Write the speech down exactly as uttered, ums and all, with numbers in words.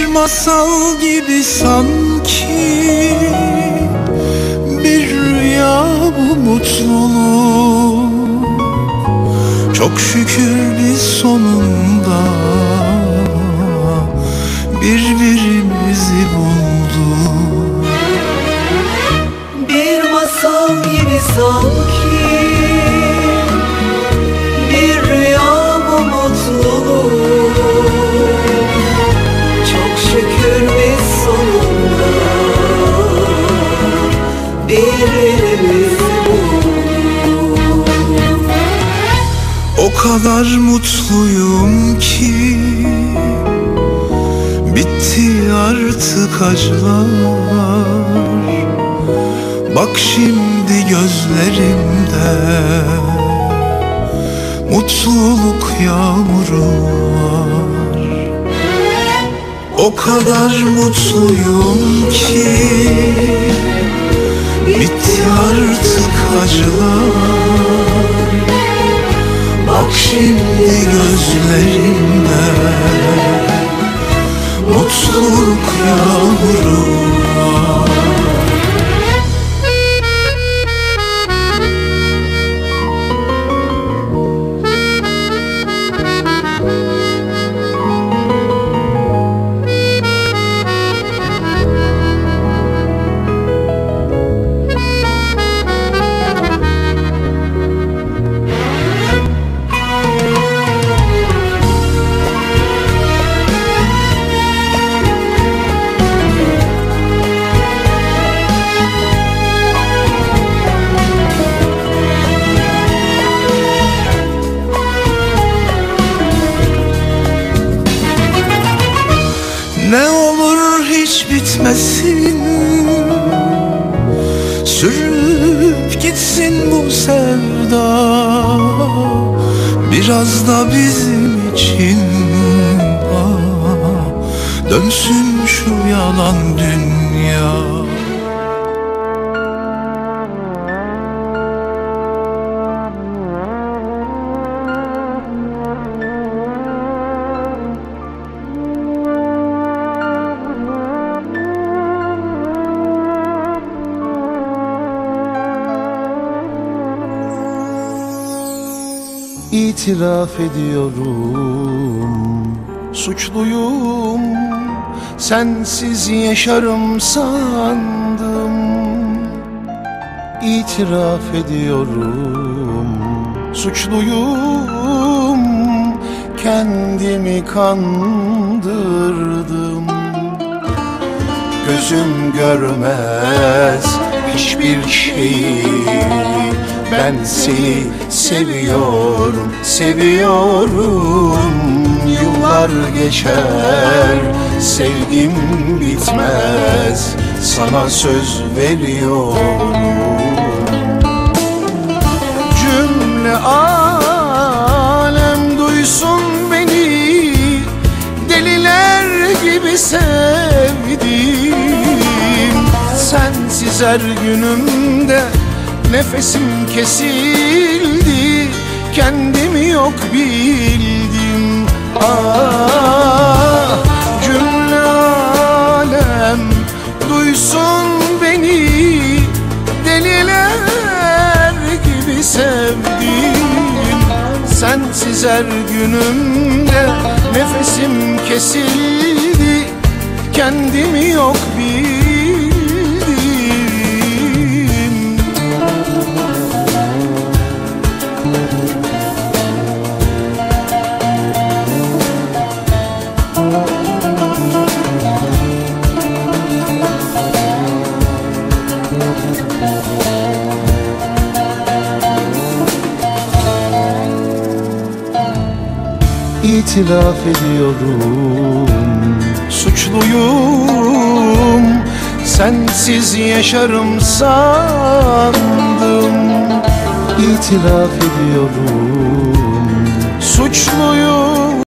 masal gibi sanki, bir rüya bu mutluluk. Çok şükür biz sonunda birbirimizi bulduk. Bir masal gibi sanki, bir rüya bu mutluluk. Çok şükür biz sonunda birbirimizi bulduk. O kadar mutluyum ki bitti artık acılar. Bak şimdi gözlerimde mutluluk yağmuru var. O kadar mutluyum ki bitti artık acılar. Bak şimdi gözlerimde mutluluk yağmuru var. Ne olur hiç bitmesin, sürüp gitsin bu sevda. Biraz da bizim için ah, dönsün şu yalan dünya. İtiraf ediyorum, suçluyum. Sensiz yaşarım sandım. İtiraf ediyorum, suçluyum. Kendimi kandırdım. Gözüm görmez hiçbir şeyi. Ben seni seviyorum, seviyorum. Yıllar geçer, sevgim bitmez. Sana söz veriyorum. Cümle alem duysun beni, deliler gibi sevdim. Sensiz her günümde nefesim kesildi, kendimi yok bildim. Ah, cümle alem duysun beni, deliler gibi sevdim. Sensiz her günümde nefesim kesildi, kendimi yok bildim. İtiraf ediyorum, suçluyum. Sensiz yaşarım sandım. İtiraf ediyorum, suçluyum.